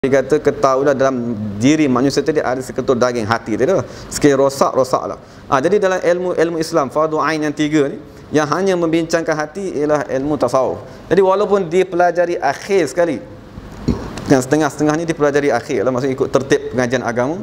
Dia kata ketahuilah dalam diri manusia tadi ada seketul daging hati tadi lah. Sekali rosak-rosaklah. Jadi dalam ilmu Islam fardu ain yang 3 ni yang hanya membincangkan hati ialah ilmu tasawuf. Jadi walaupun dia pelajari akhir sekali, yang setengah-setengah ni dipelajari akhir lah, maksudnya ikut tertib pengajian agama.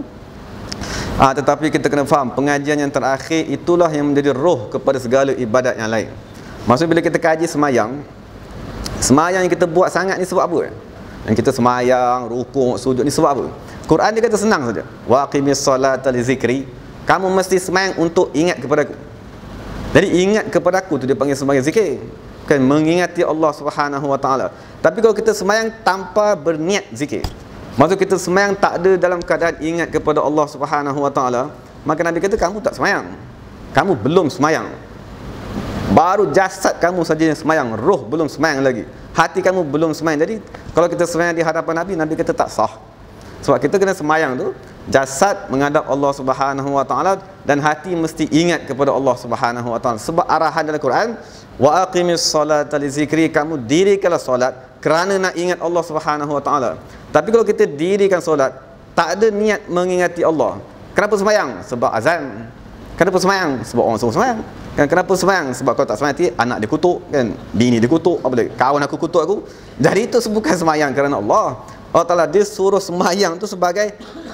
Tetapi kita kena faham pengajian yang terakhir itulah yang menjadi roh kepada segala ibadat yang lain. Maksudnya bila kita kaji semayang yang kita buat sangat ni sebab apa? Yang kita semayang, rukuk, sujud ni sebab apa? Quran dia kata senang saja. Wa aqimis solata li zikri. Kamu mesti semayang untuk ingat kepada aku. Jadi ingat kepada aku tu dia panggil sebagai zikir. Kan mengingati Allah Subhanahu wa taala. Tapi kalau kita semayang tanpa berniat zikir, maksud kita semayang tak ada dalam keadaan ingat kepada Allah Subhanahu wa taala, maka Nabi kata kamu tak semayang. Kamu belum semayang. Baru jasad kamu saja yang semayang, roh belum semayang lagi. Hati kamu belum semayang. Jadi kalau kita semayang di hadapan Nabi kata tak sah. Sebab kita kena semayang tu jasad menghadap Allah Subhanahu wa taala dan hati mesti ingat kepada Allah Subhanahu wa taala. Sebab arahan dalam Quran, wa aqimis solata li zikri, kamu dirikanlah solat kerana nak ingat Allah Subhanahu wa taala. Tapi kalau kita dirikan solat tak ada niat mengingati Allah, kenapa semayang? Sebab azan. Kenapa semayang? Sebab orang suruh semayang. Kenapa semayang? Sebab kalau tak semayang nanti anak dia kutuk, kan? Bini dia kutuk, apa lagi? Kawan aku kutuk aku. Jadi itu bukan semayang kerana Allah. Allah Ta'ala dia suruh semayang tu sebagai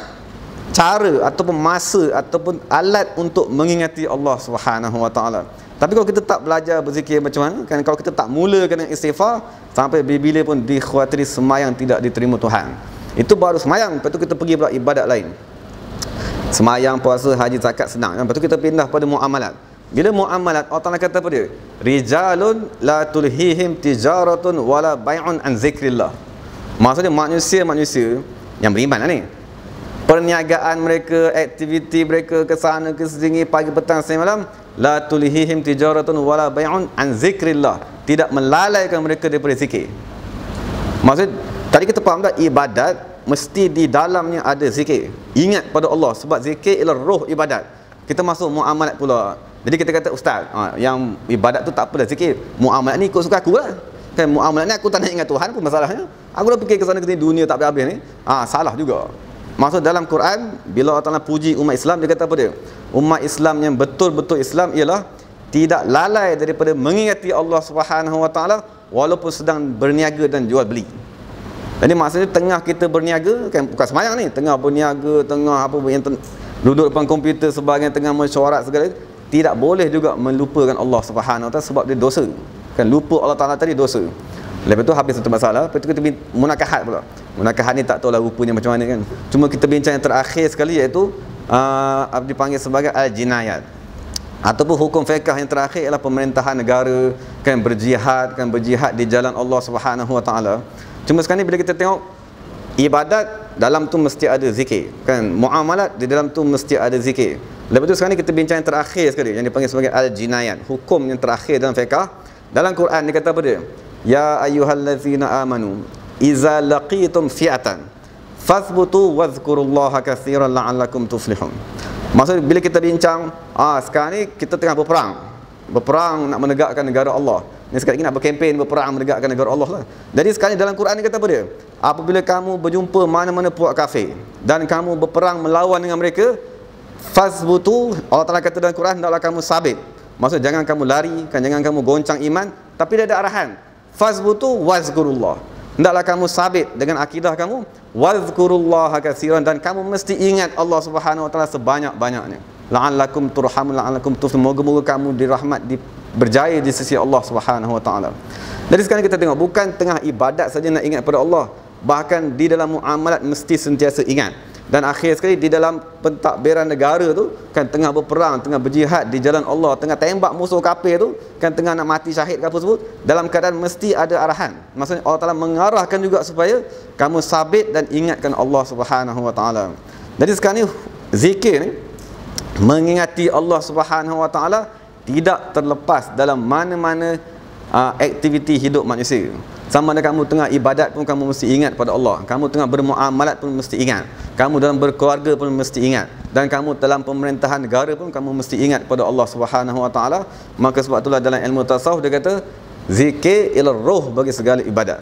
cara ataupun masa ataupun alat untuk mengingati Allah Subhanahu wa taala. Tapi kalau kita tak belajar berzikir macam mana, kan, kalau kita tak mulakan dengan istighfar, sampai bila pun dikhawatiri semayang tidak diterima Tuhan. Itu baru semayang. Lepas tu kita pergi pula ibadat lain. Semayang, puasa, haji, zakat senang. Lepas tu kita pindah pada muamalat. Bila muamalat, Allah Ta'ala kata apa dia? Rijalun la tulhihim tijaratun wala bai'un an zikrillah. Maksudnya manusia yang beriman lah ni, perniagaan mereka, aktiviti mereka ke sana ke sini, pagi petang siang malam, la tulhihim tijaratun wala bai'un an zikrillah, tidak melalaikan mereka daripada zikir. Maksud tadi kita faham tak, ibadat mesti di dalamnya ada zikir, ingat pada Allah, sebab zikir ialah roh ibadat. Kita masuk muamalat pula. Jadi kita kata ustaz, yang ibadat tu tak apalah zikir, muamalat ni ikut suka aku lah. Kan muamalat ni aku tak nak ingat Tuhan, apa masalahnya? Aku dah fikir ke sana ke sini, dunia tak habis-habis ni. Salah juga. Maksud dalam Quran bila Allah Ta'ala puji umat Islam, dia kata apa dia? Umat Islam yang betul-betul Islam ialah tidak lalai daripada mengingati Allah Subhanahu wa taala walaupun sedang berniaga dan jual beli. Jadi maksudnya tengah kita berniaga, kan bukan semayang ni, tengah berniaga, tengah apa yang duduk depan komputer sebagainya, tengah mesyuarat segala, tidak boleh juga melupakan Allah Subhanahu wa taala sebab dia dosa. Kan lupa Allah Ta'ala tadi dosa. Lepas tu habis satu masalah. Lepas tu kita munakahat pula. Munakahat ni tak tahulah rupanya macam mana kan. Cuma kita bincang yang terakhir sekali, iaitu dipanggil sebagai al-jinayat, ataupun hukum fiqh yang terakhir ialah pemerintahan negara, kan berjihad di jalan Allah Subhanahu wa taala. Cuma sekarang ni bila kita tengok ibadat, dalam tu mesti ada zikir, kan muamalat di dalam tu mesti ada zikir. Lepas tu sekarang ni kita bincang yang terakhir sekali yang dipanggil sebagai al-jinayat, hukum yang terakhir dalam fiqh. Dalam Quran dia kata apa dia? Ya ayyuhallazina amanu iza laqitum fi'atan fathbutu wadhkurullaha katsiran la'allakum tuflihun. Maksud bila kita bincang, sekarang ni kita tengah berperang nak menegakkan negara Allah. Ni sekali lagi nak berkempen berperang menegakkan negara Allah lah. Jadi sekarang ni dalam Quran dia kata apa dia? Apabila kamu berjumpa mana-mana puak kafir dan kamu berperang melawan dengan mereka, fathbutu, Allah Ta'ala kata dalam Quran, hendaklah kamu sabit. Maksud jangan kamu lari, kan, jangan kamu goncang iman, tapi dia ada arahan. Fazbutu wazkurullah. Hendaklah kamu sabit dengan akidah kamu, wazkurullaha katsiran, dan kamu mesti ingat Allah Subhanahu wa taala sebanyak-banyaknya. La'allakum turhamun, la'allakum tuflihun. Moga-moga kamu dirahmat, berjaya di sisi Allah Subhanahu wa taala. Jadi sekarang kita tengok, bukan tengah ibadat saja nak ingat pada Allah, bahkan di dalam muamalat mesti sentiasa ingat. Dan akhir sekali di dalam pentadbiran negara tu, kan tengah berperang, tengah berjihad di jalan Allah, tengah tembak musuh kafir tu, kan tengah nak mati syahid ke apa sebut, dalam keadaan mesti ada arahan. Maksudnya Allah Ta'ala mengarahkan juga supaya kamu sabit dan ingatkan Allah Subhanahu wa taala. Jadi sekarang ni zikir ni, mengingati Allah Subhanahu wa taala, tidak terlepas dalam mana-mana aktiviti hidup manusia. Sama ada kamu tengah ibadat pun kamu mesti ingat pada Allah. Kamu tengah bermuamalat pun mesti ingat. Kamu dalam berkeluarga pun mesti ingat. Dan kamu dalam pemerintahan negara pun kamu mesti ingat pada Allah Subhanahu wa taala. Maka sebab itulah dalam ilmu tasawuf dia kata zikir ialah roh bagi segala ibadat.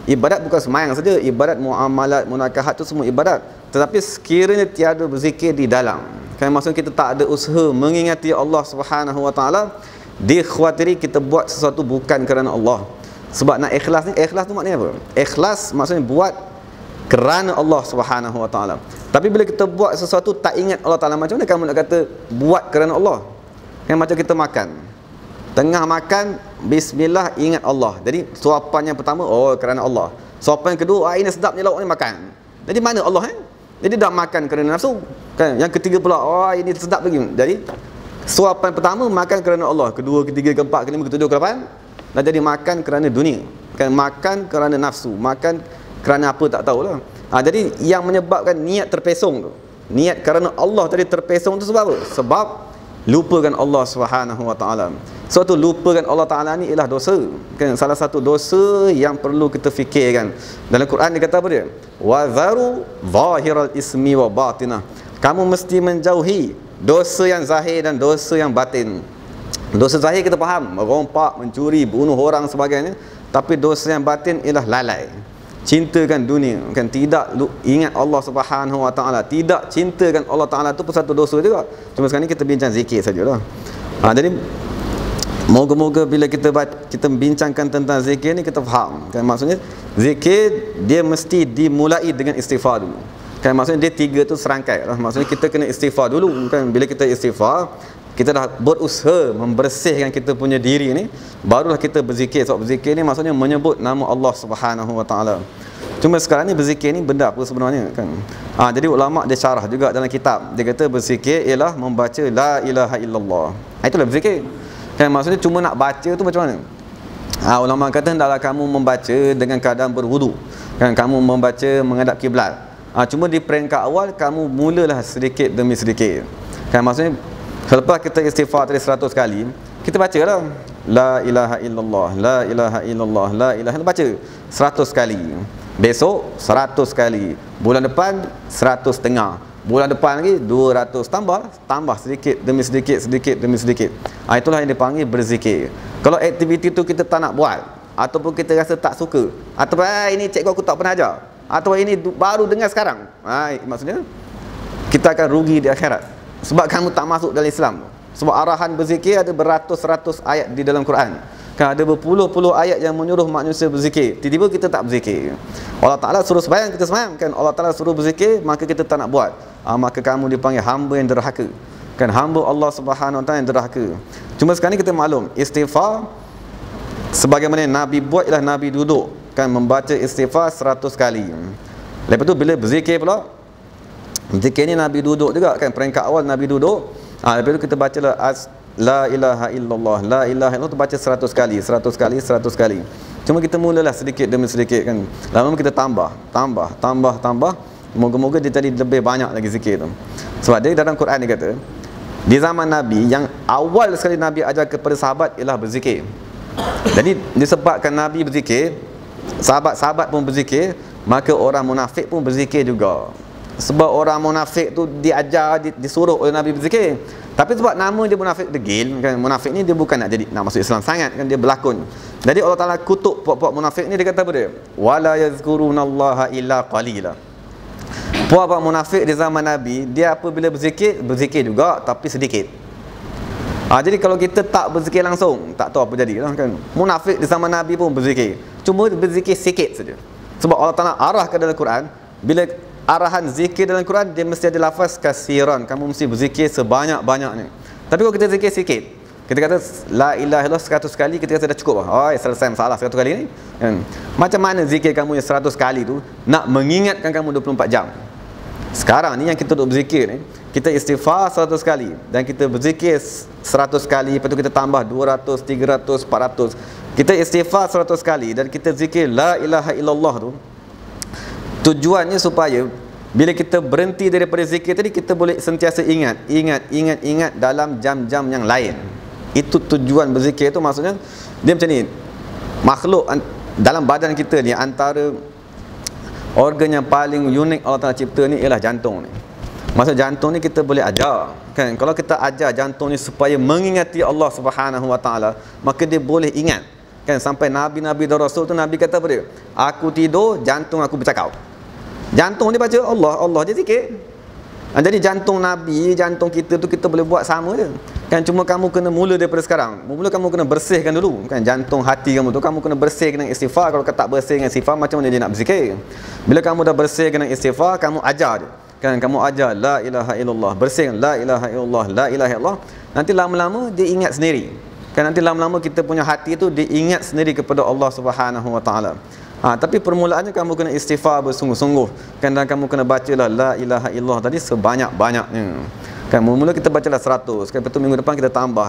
Ibadat bukan sembahyang saja, ibadat muamalat, munakahat tu semua ibadat. Tetapi sekiranya tiada berzikir di dalam, kan maksudnya kita tak ada usaha mengingati Allah Subhanahu wa taala, dikhawatiri kita buat sesuatu bukan kerana Allah. Sebab nak ikhlas ni, ikhlas tu maknanya apa? Ikhlas maksudnya buat kerana Allah Subhanahu wa taala. Tapi bila kita buat sesuatu tak ingat Allah Taala, macam mana kamu nak kata buat kerana Allah? Kan macam kita makan. Tengah makan, bismillah, ingat Allah. Jadi suapan yang pertama, oh kerana Allah. Suapan yang kedua, ini sedap ni lauk ni, makan. Jadi mana Allah Jadi dah makan kerana nafsu. Kan? Yang ketiga pula, oh ini sedap lagi. Jadi suapan pertama makan kerana Allah. Kedua, ketiga, keempat, kelima, ketujuh, ke-8 dah jadi makan kerana dunia. Kan makan kerana nafsu, makan kerana apa tak tahulah. Jadi yang menyebabkan niat terpesong tu, niat kerana Allah tadi terpesong tu sebab apa? Sebab lupakan Allah Subhanahu wa taala. Suatu lupakan Allah Taala ni ialah dosa. Kan salah satu dosa yang perlu kita fikirkan. Dalam Quran dia kata apa dia? Wa zaru zahiral ismi wa batinah. Kamu mesti menjauhi dosa yang zahir dan dosa yang batin. Dosa zahir kita faham, merompak, mencuri, bunuh orang sebagainya. Tapi dosa yang batin ialah lalai, cintakan dunia, kan tidak ingat Allah Subhanahu wa taala, tidak cintakan Allah Taala, tu pun satu dosa juga. Cuma sekarang ni kita bincang zikir sajalah. Jadi moga-moga bila kita bincangkan tentang zikir ni kita faham. Kan maksudnya zikir dia mesti dimulai dengan istighfar dulu. Kan maksudnya dia tiga tu serangkai lah. Maksudnya kita kena istighfar dulu. Kan bila kita istighfar, kita dah berusaha membersihkan kita punya diri ni, barulah kita berzikir. Sebab berzikir ni maksudnya menyebut nama Allah Subhanahu wa taala. Cuma sekarang ni berzikir ni benda apa sebenarnya kan? Jadi ulama dia syarah juga dalam kitab. Dia kata berzikir ialah membaca la ilaha illallah. Itulah berzikir. Kan maksudnya cuma nak baca tu macam mana? Ulama kata hendaklah kamu membaca dengan keadaan berwudu. Kan kamu membaca menghadap kiblat. Cuma di peringkat awal kamu mulalah sedikit demi sedikit. Kan maksudnya selepas kita istighfar tadi 100 kali, kita bacalah la ilaha illallah, la ilaha illallah, la ilaha illallah, baca 100 kali. Besok 100 kali. Bulan depan 100 setengah. Bulan depan lagi 200, tambah sedikit demi sedikit, sedikit demi sedikit. Itulah yang dipanggil berzikir. Kalau aktiviti tu kita tak nak buat, ataupun kita rasa tak suka, ataupun ini cikgu aku tak pernah ajar, atau ini baru dengar sekarang, maksudnya kita akan rugi di akhirat. Sebab kamu tak masuk dalam Islam. Sebab arahan berzikir ada beratus-ratus ayat di dalam Quran. Kan ada berpuluh-puluh ayat yang menyuruh manusia berzikir. Tiba-tiba kita tak berzikir. Allah Ta'ala suruh sembahyang, kita sembahyang. Kan Allah Ta'ala suruh berzikir, maka kita tak nak buat. Maka kamu dipanggil hamba yang derhaka. Kan hamba Allah Subhanahu Wa Ta'ala yang derhaka. Cuma sekarang ni kita maklum, istighfar sebagaimana Nabi buat ialah Nabi duduk. Kan membaca istighfar 100 kali. Lepas tu bila berzikir pula, zikir ni Nabi duduk juga kan, peringkat awal Nabi duduk. Lepas tu kita bacalah la ilaha illallah, la ilaha illallah tu baca 100 kali, 100 kali, 100 kali. Cuma kita mulalah sedikit demi sedikit kan. Lama-lama kita tambah. Moga-moga dia tadi lebih banyak lagi zikir tu. Sebab dia dalam Quran dia kata, di zaman Nabi yang awal sekali Nabi ajar kepada sahabat ialah berzikir. Jadi disebabkan Nabi berzikir, sahabat-sahabat pun berzikir, maka orang munafik pun berzikir juga. Sebab orang munafik tu diajar, disuruh oleh Nabi berzikir. Tapi sebab nama dia munafik degil kan, munafik ni dia bukan nak masuk Islam sangat kan, dia berlakon. Jadi Allah Taala kutuk puak-puak munafik ni, dia kata apa dia? Wala yazkurunallaha illa qalila. Puak-puak munafik di zaman Nabi, dia apabila berzikir juga tapi sedikit. Jadi kalau kita tak berzikir langsung, tak tahu apa jadilah kan. Munafik di zaman Nabi pun berzikir, cuma berzikir sikit saja. Sebab Allah Taala arahkan dalam Quran, bila arahan zikir dalam Quran dia mesti ada lafaz kasiran, kamu mesti berzikir sebanyak-banyaknya. Tapi kalau kita zikir sikit, kita kata la ilaha illallah 100 kali, kita rasa dah cukup lah. Selesai masalah 100 kali ni kan? Macam mana zikir kamu yang 100 kali tu nak mengingatkan kamu 24 jam? Sekarang ni yang kita duduk berzikir ni, kita istighfar 100 kali dan kita berzikir 100 kali, lepas tu kita tambah 200, 300, 400. Kita istighfar 100 kali dan kita zikir la ilaha illallah tu, tujuannya supaya bila kita berhenti daripada zikir tadi, kita boleh sentiasa ingat dalam jam-jam yang lain. Itu tujuan berzikir tu. Maksudnya dia macam ni, makhluk dalam badan kita ni, antara organ yang paling unik Allah Ta'ala cipta ni ialah jantung ni. Maksud jantung ni kita boleh ajar kan. Kalau kita ajar jantung ni supaya mengingati Allah Subhanahu Wa Ta'ala, maka dia boleh ingat. Kan sampai nabi-nabi dan rasul tu Nabi kata apa dia? Aku tidur, jantung aku bercakap. Jantung dia baca Allah, Allah dia zikir. Jadi jantung Nabi, jantung kita tu kita boleh buat sama je. Kan cuma kamu kena mula daripada sekarang. Mula kamu kena bersihkan dulu. Kan jantung hati kamu tu kamu kena bersihkan dengan istighfar. Kalau kau tak bersih dengan istighfar, macam mana dia nak berzikir? Bila kamu dah bersihkan dengan istighfar, kamu ajar dia. Kan kamu ajar la ilaha illallah, bersihkan la ilaha illallah, la ilaha illallah. Nanti lama-lama dia ingat sendiri. Kan nanti lama-lama kita punya hati tu dia ingat sendiri kepada Allah Subhanahu wa taala. Tapi permulaannya kamu kena istighfar bersungguh-sungguh. Kan dan kamu kena bacalah la ilaha illallah tadi sebanyak-banyaknya. Kan mula-mula kita bacalah 100, kan lepas tu minggu depan kita tambah.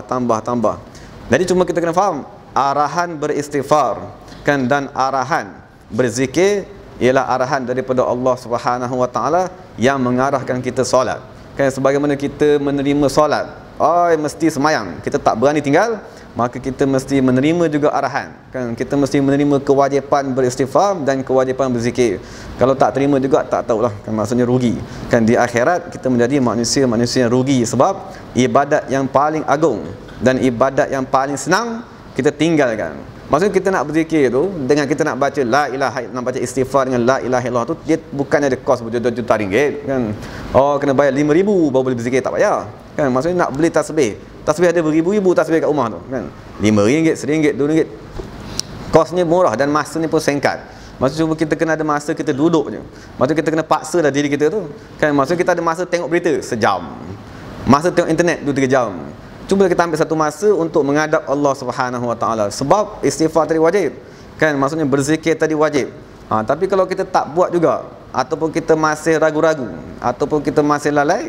Jadi cuma kita kena faham arahan beristighfar kan dan arahan berzikir ialah arahan daripada Allah Subhanahu wa taala yang mengarahkan kita solat. Kan sebagaimana kita menerima solat, mesti semayang, kita tak berani tinggal, maka kita mesti menerima juga arahan. Kan kita mesti menerima kewajipan beristighfar dan kewajipan berzikir. Kalau tak terima juga tak tahulah, kan maksudnya rugi. Kan di akhirat kita menjadi manusia yang rugi sebab ibadat yang paling agung dan ibadat yang paling senang kita tinggalkan. Maksudnya kita nak berzikir tu dengan kita nak baca la ilaha illallah, nak baca istighfar dengan la ilaha illallah tu dia bukannya ada kos berjuta-juta ringgit kan. Kena bayar 5,000 baru boleh berzikir, tak payah. Kan maksudnya nak beli tasbih ada beribu-ribu tasbih kat rumah tu kan. RM5, RM1, RM2. Kosnya murah dan masanya pun singkat. Maksudnya cuma kita kena ada masa kita duduk je. Maksudnya kita kena paksa dah diri kita tu. Kan maksudnya kita ada masa tengok berita sejam. Masa tengok internet 2-3 jam. Cuba kita ambil satu masa untuk menghadap Allah Subhanahu wa taala. Sebab istighfar tadi wajib. Kan maksudnya berzikir tadi wajib. Tapi kalau kita tak buat juga ataupun kita masih ragu-ragu ataupun kita masih lalai,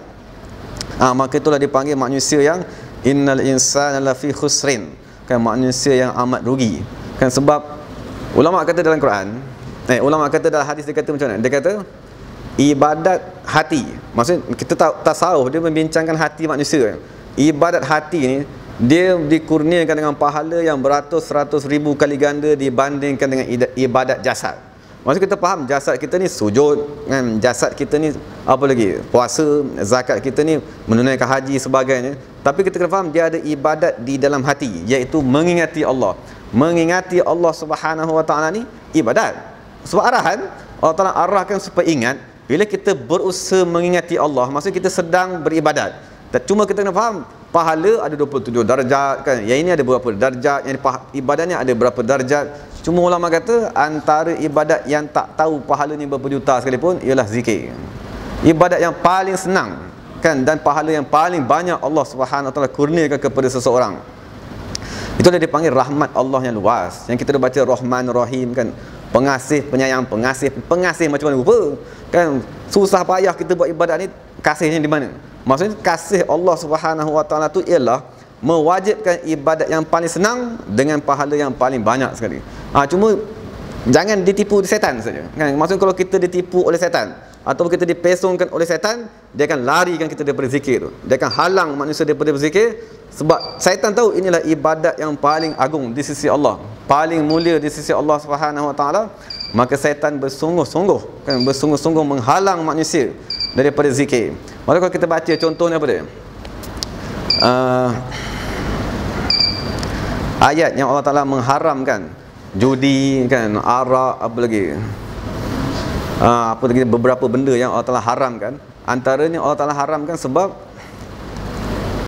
maka itulah dipanggil manusia yang innal insana lafi khusrin. Kan manusia yang amat rugi. Kan sebab ulama kata dalam Quran, ulama kata dalam hadis dia kata macam mana? Dia kata ibadat hati. Maksudnya kita tasawuf dia membincangkan hati manusia. Ibadat hati ni dia dikurniakan dengan pahala yang beratus-ratus ribu kali ganda dibandingkan dengan ibadat jasad. Maksud kita faham jasad kita ni sujud kan, jasad kita ni apa lagi, puasa, zakat kita ni menunaikan haji sebagainya. Tapi kita kena faham dia ada ibadat di dalam hati, iaitu mengingati Allah. Mengingati Allah Subhanahu wa taala ni ibadat. Sebab arahan Allah Taala arahkan supaya ingat. Bila kita berusaha mengingati Allah, maksudnya kita sedang beribadat. Cuma kita kena faham pahala ada 27 darjat kan. Yang ini ada berapa darjat, yang ibadahnya ada berapa darjat. Cuma ulama kata antara ibadat yang tak tahu pahalanya berapa juta sekalipun ialah zikir. Ibadat yang paling senang kan dan pahala yang paling banyak Allah Subhanahu wa taala kurniakan kepada seseorang. Itulah dipanggil rahmat Allah yang luas. Yang kita dah baca Rahman Rahim kan. Pengasih, penyayang, pengasih macam mana rupa. Kan susah payah kita buat ibadat ni, kasihnya di mana? Maksudnya kasih Allah Subhanahu wa taala tu ialah mewajibkan ibadat yang paling senang dengan pahala yang paling banyak sekali. Cuma jangan ditipu setan saja. Kan maksudnya kalau kita ditipu oleh setan atau kita dipesongkan oleh setan, dia akan larikan kita daripada zikir tu. Dia akan halang manusia daripada berzikir sebab syaitan tahu inilah ibadat yang paling agung di sisi Allah, paling mulia di sisi Allah Subhanahu wa taala. Maka syaitan bersungguh-sungguh menghalang manusia daripada zikir. Maka kalau kita baca contohnya apa dia? Ayat yang Allah Taala mengharamkan judi kan, arak, apa lagi beberapa benda yang Allah Taala haramkan. Antaranya Allah Taala haramkan sebab